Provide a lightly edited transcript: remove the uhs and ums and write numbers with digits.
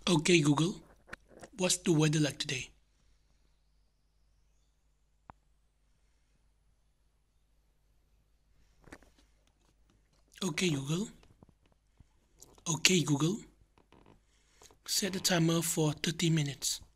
Okay, Google, what's the weather like today? Okay, Google. Okay, Google, set the timer for 30 minutes.